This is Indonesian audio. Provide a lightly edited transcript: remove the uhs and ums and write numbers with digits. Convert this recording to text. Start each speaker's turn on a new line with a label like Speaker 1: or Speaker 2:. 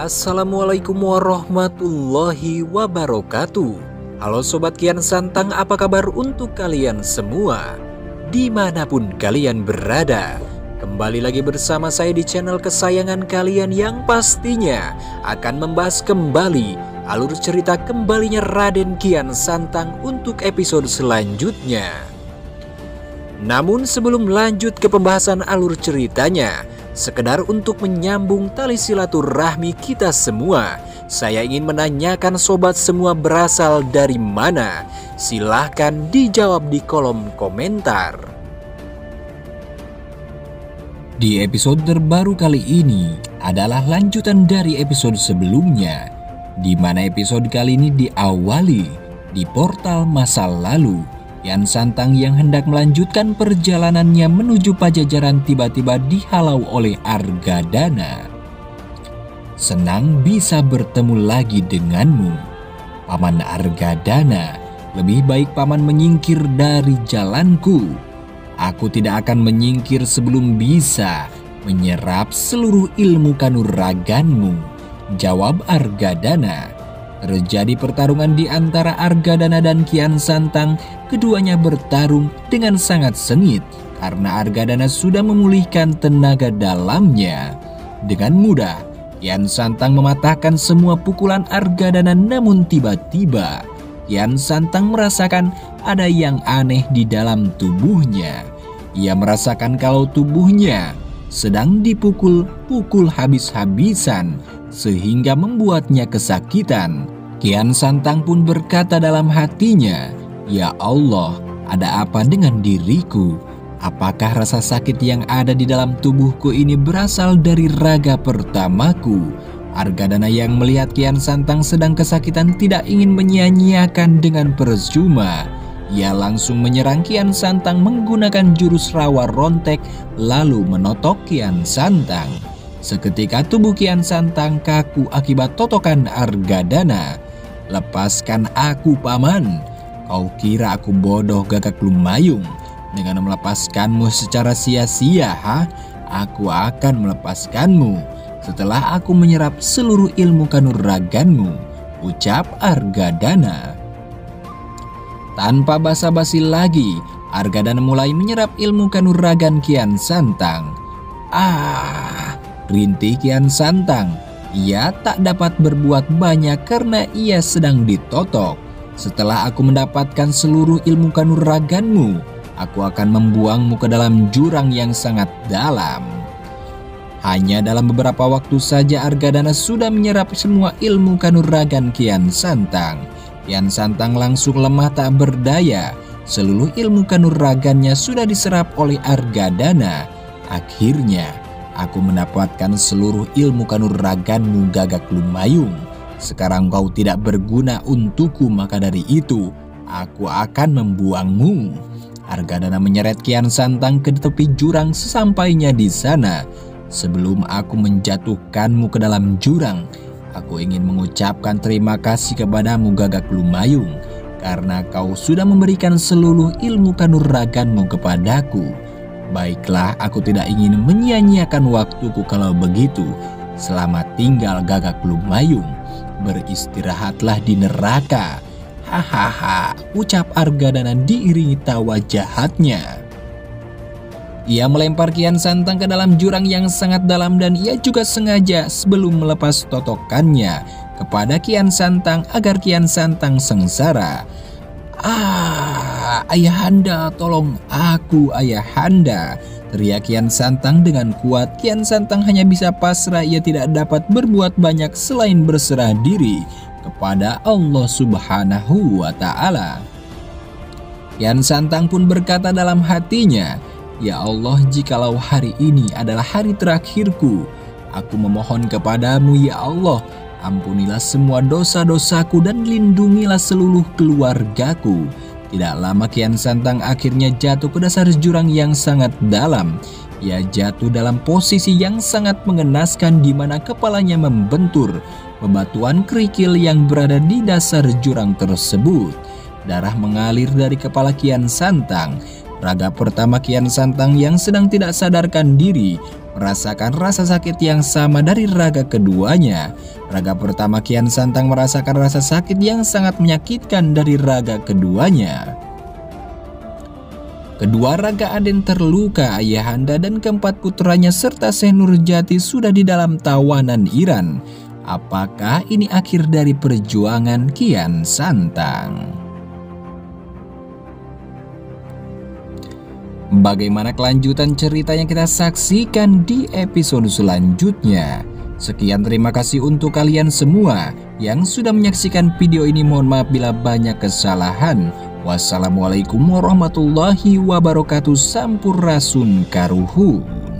Speaker 1: Assalamualaikum warahmatullahi wabarakatuh. Halo Sobat Kian Santang, apa kabar untuk kalian semua? Dimanapun kalian berada, kembali lagi bersama saya di channel kesayangan kalian yang pastinya akan membahas kembali alur cerita kembalinya Raden Kian Santang untuk episode selanjutnya. Namun sebelum lanjut ke pembahasan alur ceritanya, sekedar untuk menyambung tali silaturahmi kita semua, saya ingin menanyakan sobat semua berasal dari mana? Silahkan dijawab di kolom komentar. Di episode terbaru kali ini adalah lanjutan dari episode sebelumnya, di mana episode kali ini diawali di portal masa lalu. Kian Santang yang hendak melanjutkan perjalanannya menuju Pajajaran tiba-tiba dihalau oleh Argadana. Senang bisa bertemu lagi denganmu, Paman Argadana. Lebih baik Paman menyingkir dari jalanku. Aku tidak akan menyingkir sebelum bisa menyerap seluruh ilmu kanuraganmu, jawab Argadana. Terjadi pertarungan di antara Argadana dan Kian Santang. Keduanya bertarung dengan sangat sengit karena Argadana sudah memulihkan tenaga dalamnya. Dengan mudah, Kian Santang mematahkan semua pukulan Argadana, namun tiba-tiba Kian Santang merasakan ada yang aneh di dalam tubuhnya. Ia merasakan kalau tubuhnya sedang dipukul habis-habisan sehingga membuatnya kesakitan. Kian Santang pun berkata dalam hatinya, "Ya Allah, ada apa dengan diriku? Apakah rasa sakit yang ada di dalam tubuhku ini berasal dari raga pertamaku?" Argadana yang melihat Kian Santang sedang kesakitan tidak ingin menyia-nyiakan dengan percuma. Ia langsung menyerang Kian Santang menggunakan jurus rawa rontek lalu menotok Kian Santang. Seketika tubuh Kian Santang kaku akibat totokan Argadana. "Lepaskan aku, Paman. Kau kira aku bodoh gagak lumayung dengan melepaskanmu secara sia-sia, ha? Aku akan melepaskanmu setelah aku menyerap seluruh ilmu kanuraganmu," ucap Argadana. Tanpa basa-basi lagi, Argadana mulai menyerap ilmu kanuragan Kian Santang. Rintih Kian Santang. Ia tak dapat berbuat banyak karena ia sedang ditotok. "Setelah aku mendapatkan seluruh ilmu kanuraganmu, aku akan membuangmu ke dalam jurang yang sangat dalam." Hanya dalam beberapa waktu saja Argadana sudah menyerap semua ilmu kanuragan Kian Santang. Kian Santang langsung lemah tak berdaya. Seluruh ilmu kanuragannya sudah diserap oleh Argadana. "Akhirnya aku mendapatkan seluruh ilmu kanuraganmu gagak lumayung. Sekarang kau tidak berguna untukku, maka dari itu aku akan membuangmu." Argadana menyeret Kian Santang ke tepi jurang. Sesampainya di sana, "Sebelum aku menjatuhkanmu ke dalam jurang, aku ingin mengucapkan terima kasih kepadamu gagak lumayung, karena kau sudah memberikan seluruh ilmu kanuraganmu kepadaku. Baiklah, aku tidak ingin menyia-nyiakan waktuku kalau begitu. Selamat tinggal gagak lumayung. Beristirahatlah di neraka." Hahaha, ucap Argadana diiringi tawa jahatnya. Ia melempar Kian Santang ke dalam jurang yang sangat dalam dan ia juga sengaja sebelum melepas totokannya kepada Kian Santang agar Kian Santang sengsara. "Ayahanda, tolong aku, Ayahanda!" teriak Kian Santang dengan kuat. Kian Santang hanya bisa pasrah, ia tidak dapat berbuat banyak selain berserah diri kepada Allah Subhanahu wa Ta'ala. Kian Santang pun berkata dalam hatinya, "Ya Allah, jikalau hari ini adalah hari terakhirku, aku memohon kepadamu ya Allah, ampunilah semua dosa-dosaku dan lindungilah seluruh keluargaku." Tidak lama Kian Santang akhirnya jatuh ke dasar jurang yang sangat dalam. Ia jatuh dalam posisi yang sangat mengenaskan di mana kepalanya membentur bebatuan kerikil yang berada di dasar jurang tersebut. Darah mengalir dari kepala Kian Santang. Raga pertama Kian Santang yang sedang tidak sadarkan diri merasakan rasa sakit yang sama dari raga keduanya. Raga pertama Kian Santang merasakan rasa sakit yang sangat menyakitkan dari raga keduanya. Kedua raga Aden terluka, ayahanda dan keempat putranya serta Syekh Nurjati sudah di dalam tawanan Iran. Apakah ini akhir dari perjuangan Kian Santang? Bagaimana kelanjutan cerita yang kita saksikan di episode selanjutnya? Sekian, terima kasih untuk kalian semua yang sudah menyaksikan video ini. Mohon maaf bila banyak kesalahan. Wassalamualaikum warahmatullahi wabarakatuh. Sampurasun karuhun.